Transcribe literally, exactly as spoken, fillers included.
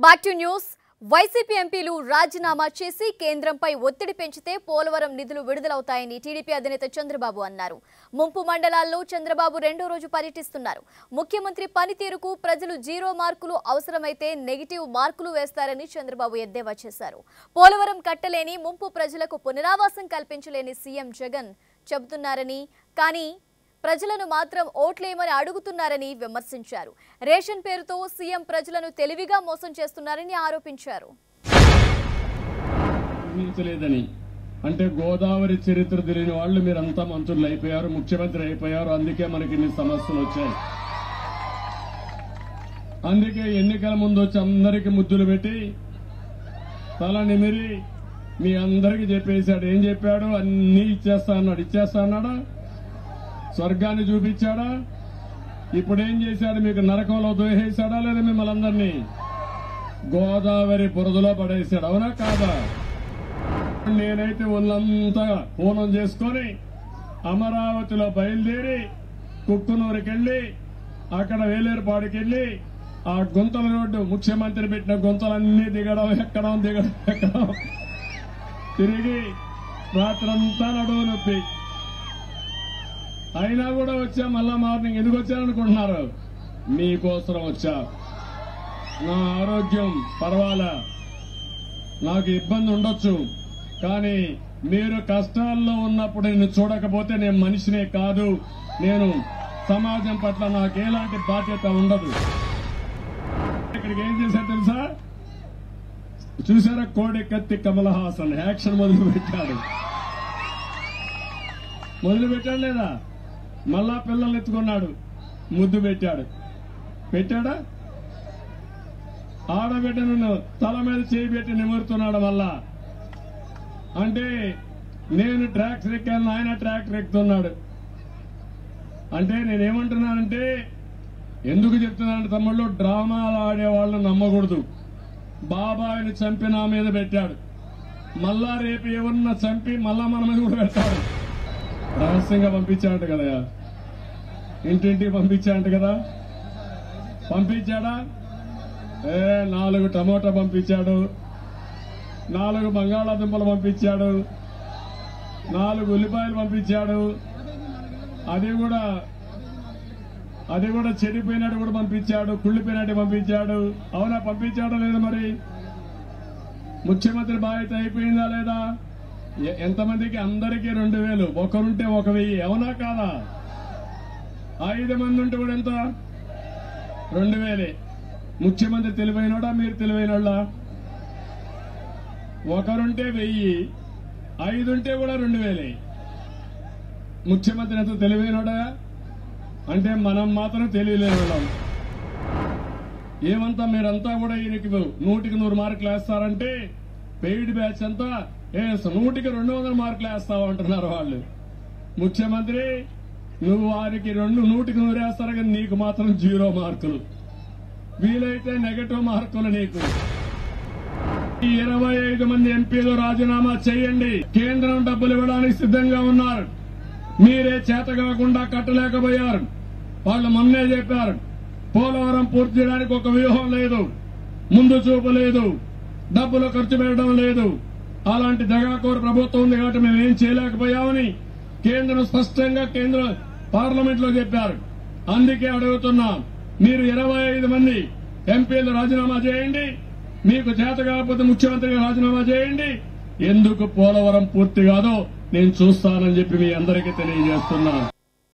Back to news. YCP ఎంపీలు రాజీనామా చేసి కేంద్రంపై ఒత్తిడి పెంచితే పోలవరం నిధులు విడుదలవుతాయని టీడీపీ అధినేత చంద్రబాబు అన్నారు. ముంపు మండలాల్లో చంద్రబాబు రెండో రోజు పర్యటిస్తున్నారు. ముఖ్యమంత్రి పనితీరుకు ప్రజలు జీరో మార్కులు, అవసరమైతే నెగిటివ్ మార్కులు వేస్తారని చంద్రబాబు ఎద్దేవా చేశారు. పోలవరం కట్టలేని ముంపు ప్రజలకు పునరావాసం కల్పించలేని సీఎం జగన్ చెబుతున్నారని, కానీ ప్రజలను మాత్రం ఓట్లేయమని అడుగుతున్నారని విమర్శించారు. రేషన్ పేరుతో సీఎం ప్రజలను తెలివిగా మోసం చేస్తున్నారని ఆరోపించారు. అంటే గోదావరి చరిత్ర తెలియని వాళ్ళు మీరంతా మంత్రులు అయిపోయారు, ముఖ్యమంత్రి అయిపోయారు. అందుకే మనకి ఇన్ని సమస్యలు వచ్చాయి. అందుకే ఎన్నికల ముందు వచ్చి అందరికి ముద్దులు పెట్టి తల నిమిరి మీ అందరికి చెప్పేశాడు. ఏం చెప్పాడు? అన్ని ఇచ్చేస్తా అన్నాడు. ఇచ్చేస్తా అన్నాడా? స్వర్గాన్ని చూపించాడా? ఇప్పుడేం చేశాడు? మీకు నరకంలో దోహేశాడా లేదా? మిమ్మల్ని అందరినీ గోదావరి బురదలో పడేశాడు. అవునా కాదా? నేనైతే ఒళ్ళంతా పూనం చేసుకొని అమరావతిలో బయలుదేరి కుక్కునూరుకెళ్లి అక్కడ వేలేరుపాడుకెళ్లి ఆ గుంతల రోడ్డు, ముఖ్యమంత్రి పెట్టిన గుంతలన్నీ దిగడం ఎక్కడం దిగడం ఎక్కడం తిరిగి రాత్రంతా నడువు నొప్పి. అయినా కూడా వచ్చా. మళ్ళా మార్నింగ్ ఎందుకు వచ్చారనుకుంటున్నారు? మీకోసం వచ్చా. నా ఆరోగ్యం పర్వాలా, నాకు ఇబ్బంది ఉండొచ్చు, కానీ మీరు కష్టాల్లో ఉన్నప్పుడు నేను చూడకపోతే నేను మనిషినే కాదు. నేను సమాజం పట్ల నాకు ఎలాంటి బాధ్యత ఉండదు. ఇక్కడికి ఏం చేశారు తెలుసా? చూసారా? కోడి కత్తి కమల్ హాసన్ యాక్షన్ మొదలు పెట్టాడు. మొదలు పెట్టాడు లేదా? మళ్ళా పిల్లల్ని ఎత్తుకున్నాడు, ముద్దు పెట్టాడు. పెట్టాడా? ఆడబిడ్డను తల మీద చేయి పెట్టి నిమురుతున్నాడు. మళ్ళా అంటే నేను ట్రాక్టర్ ఎక్కాను, ఆయన ట్రాక్టర్ ఎక్కుతున్నాడు. అంటే నేనేమంటున్నానంటే, ఎందుకు చెప్తున్నానంటే తమ్ముళ్ళు, డ్రామాలు ఆడే వాళ్ళని నమ్మకూడదు. బాబాయిని చంపి నా మీద పెట్టాడు. మళ్ళా రేపు ఎవరన్నా చంపి మళ్ళా మన మీద కూడా పెడతాడు. రహస్యంగా పంపించాడంట కదా, ఇంటింటికి పంపించాడంట కదా. పంపించాడా? ఏ నాలుగు టమోటా పంపించాడు, నాలుగు బంగాళాదుంపలు పంపించాడు, నాలుగు ఉల్లిపాయలు పంపించాడు. అది కూడా అది కూడా చెడిపోయినట్టు కూడా పంపించాడు, కుళ్ళిపోయినట్టు పంపించాడు. అవునా? పంపించాడా లేదా? మరి ముఖ్యమంత్రి బాధ్యత అయిపోయిందా లేదా? ఎంతమందికి? అందరికీ రెండు వేలు, ఒకరుంటే ఒక వెయ్యి. అవునా కాదా? ఐదు మంది ఉంటే కూడా ఎంత? రెండు వేలే. ముఖ్యమంత్రి తెలివైనోడా, మీరు తెలివైనోళ్ళా? ఒకరుంటే వెయ్యి, ఐదుంటే కూడా రెండు వేలే. ముఖ్యమంత్రి ఎంత తెలివైనోడా? అంటే మనం మాత్రం తెలియలేని వాళ్ళం. ఏమంతా మీరంతా కూడా ఈయనకి నూటికి నూరు మార్కులు వేస్తారంటే పెయిడ్ బ్యాచ్ అంతా ఏ నూటికి రెండు వందల మార్కులు వేస్తావు అంటున్నారు వాళ్ళు. ముఖ్యమంత్రి నువ్వు వారికి రెండు నూటికి నూరు వేస్తారు, కానీ నీకు మాత్రం జీరో మార్కులు. వీలైతే నెగటివ్ మార్కులు నీకు. ఈ ఇరవై ఐదు మంది ఎంపీలు రాజీనామా చేయండి. కేంద్రం డబ్బులు ఇవ్వడానికి సిద్ధంగా ఉన్నారు. మీరే చేత కాకుండా కట్టలేకపోయారు. వాళ్ళు మొన్నే చెప్పారు, పోలవరం పూర్తి చేయడానికి ఒక వ్యూహం లేదు, ముందు చూపు లేదు, డబ్బులు ఖర్చు పెట్టడం లేదు. అలాంటి దగాకోరు ప్రభుత్వం ఉంది కాబట్టి మేము ఏం చేయలేకపోయామని కేంద్రం స్పష్టంగా కేంద్ర పార్లమెంట్ లో చెప్పారు. అందుకే అడుగుతున్నాం, మీరు ఇరవై ఐదు మంది ఎంపీలు రాజీనామా చేయండి. మీకు చేత కాకపోతే ముఖ్యమంత్రిగా రాజీనామా చేయండి. ఎందుకు పోలవరం పూర్తి కాదో నేను చూస్తానని చెప్పి మీ అందరికీ తెలియజేస్తున్నా.